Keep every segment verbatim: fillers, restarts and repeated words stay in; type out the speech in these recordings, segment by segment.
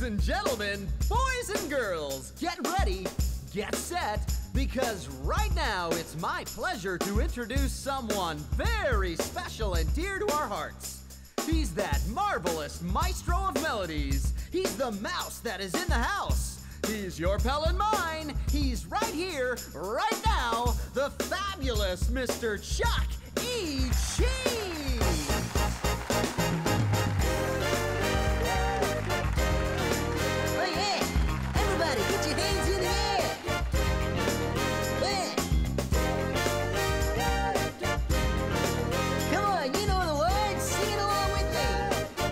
and gentlemen, boys and girls, get ready, get set, because right now it's my pleasure to introduce someone very special and dear to our hearts. He's that marvelous maestro of melodies. He's the mouse that is in the house. He's your pal and mine. He's right here, right now, the fabulous Mister Chuck E. Cheese. Oh yeah! Everybody, get your hands in the air! Yeah. Come on, you know the words, sing it along with me!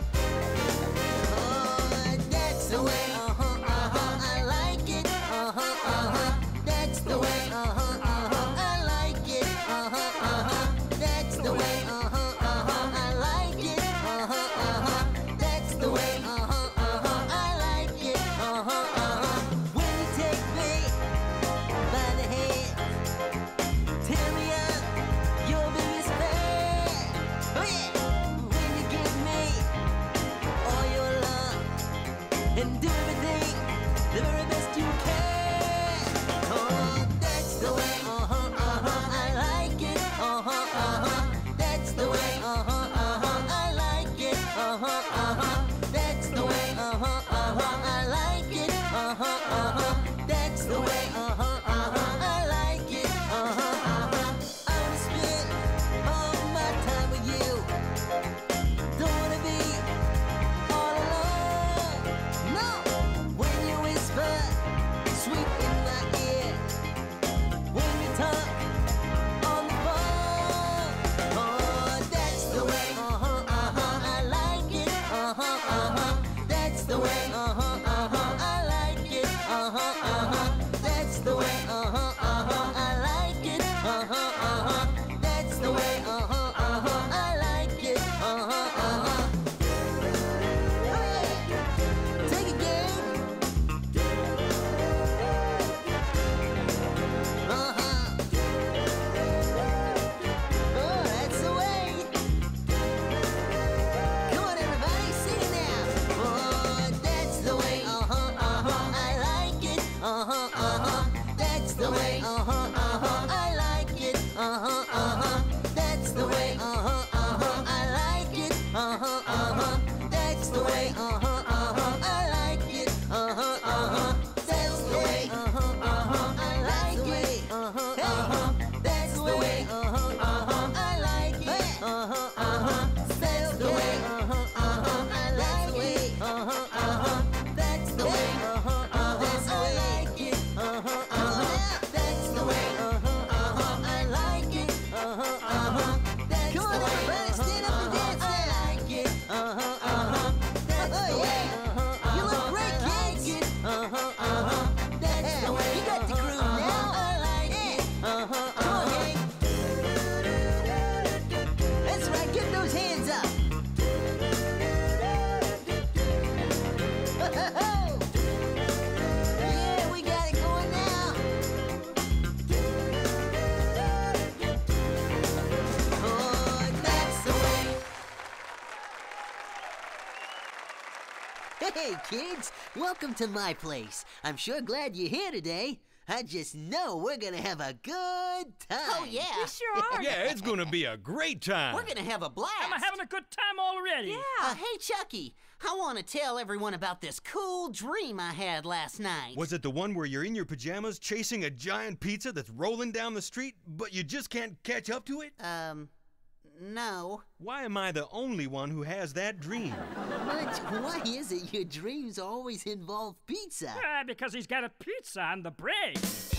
Oh, that's the way, uh-huh, uh-huh, I like it, uh-huh, uh-huh, that's the way, uh-huh, uh-huh, I like it, uh-huh, uh-huh, that's the way, uh-huh, uh-huh, I like it, uh-huh, uh-huh, that's the way, uh-huh, uh-huh, I like it, uh-huh, uh-huh. When you take me by the hand, tell me I'm your biggest fan. Oh yeah! When you give me all your love and do everything the very best you can. Oh, that's the way, uh-huh, uh-huh, I like it, uh-huh, uh-huh, that's the way, uh-huh, uh-huh, I like it, uh-huh, uh-huh, that's the way, uh-huh, uh-huh, I like it, uh-huh, uh-huh, that's the way, uh-huh, uh-huh, I like it, uh-huh, uh-huh. I wanna spend all my time with you. Don't wanna be all alone. No, when you whisper sweet in my ear, when you talk on the phone. Oh, that's the way, uh-huh, uh-huh, I like it, uh-huh, uh-huh, that's the way, uh-huh, uh-huh, I like it, uh-huh, uh-huh, that's the way, uh-huh, uh-huh, I like it, uh-huh, uh-huh, that's the way, uh-huh, uh-huh, I like it, uh-huh, uh-huh. Hey, take it, Gabe. Uh-huh. Oh, that's the way. Come on, everybody, sing it now. Oh, that's the way, uh-huh, uh-huh, I like it, uh-huh, uh-huh, that's the way, uh-huh, uh-huh, I like it, uh-huh, uh-huh, that's the way, uh-huh, uh-huh, I like it, uh-huh, uh-huh, that's the way, uh-huh, uh-huh, I like it, uh-huh, uh-huh, that's the way, uh-huh, uh-huh, I like it, uh-huh, uh-huh, that's the way, uh-huh, uh-huh, I like it, uh-huh, uh-huh, that's the way, uh-huh, uh-huh, I like it, uh-huh, uh-huh, that's the way, uh-huh, uh-huh, I like it, uh-huh, uh-huh, that's the way, uh-huh, uh-huh, I like it, uh-huh, uh-huh, that's the way, stand up and dance, I like it, uh-huh, uh-huh, that's the way, uh-huh, you look great, kids, uh-huh, uh-huh, that's the way, you got the groove now, I like it, uh-huh, come on, gang. That's right, get those hands up. Ho-ho-ho! Yeah, we got it going now. Oh, that's the way. Hey, kids, welcome to my place. I'm sure glad you're here today. I just know we're gonna have a good time. Oh, yeah. We sure are. Yeah, it's gonna be a great time. We're gonna have a blast. I'm having a good time already. Yeah. Uh, hey, Chucky, I want to tell everyone about this cool dream I had last night. Was it the one where you're in your pajamas chasing a giant pizza that's rolling down the street, but you just can't catch up to it? Um, no. Why am I the only one who has that dream? Munch, why is it your dreams always involve pizza? Ah, because he's got a pizza on the brain.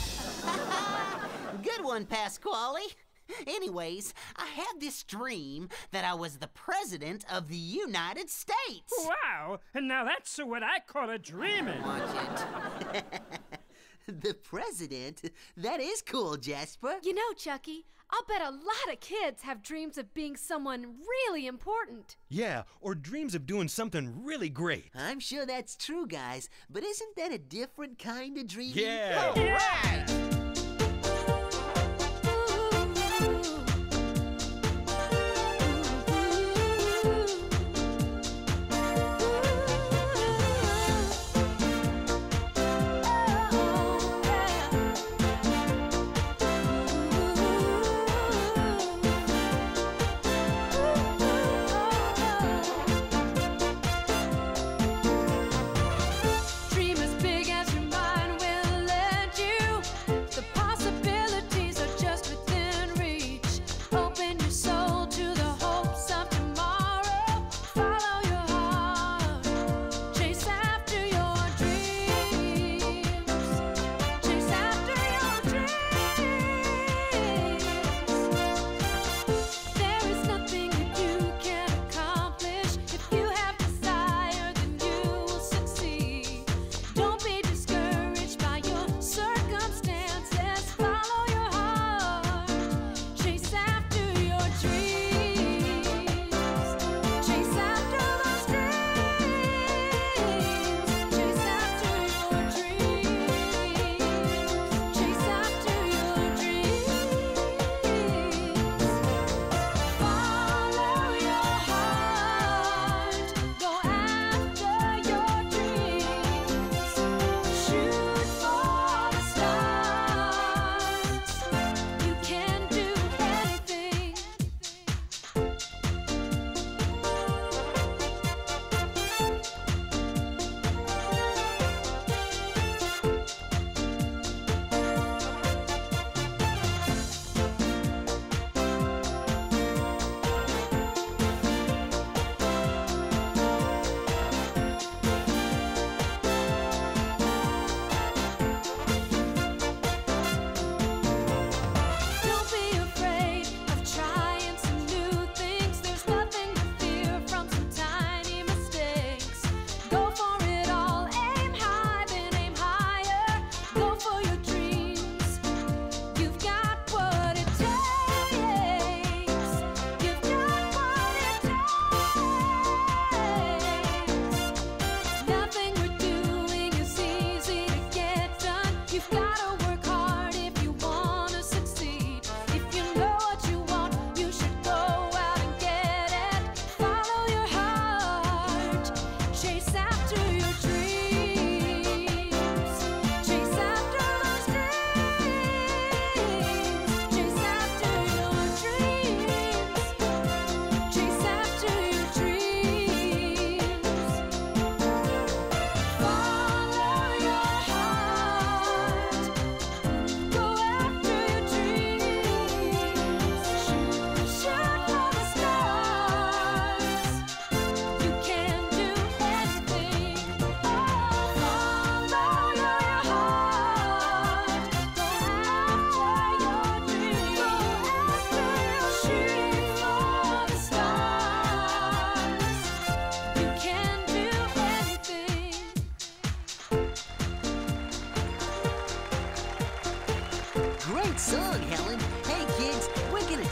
Good one, Pasquale. Anyways, I had this dream that I was the President of the United States. Wow, and now that's what I call a dreaming. Watch it. The president? That is cool, Jasper. You know, Chucky, I'll bet a lot of kids have dreams of being someone really important. Yeah, or dreams of doing something really great. I'm sure that's true, guys, but isn't that a different kind of dream? Yeah! All right.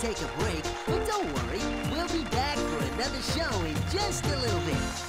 take a break, but don't worry, we'll be back for another show in just a little bit.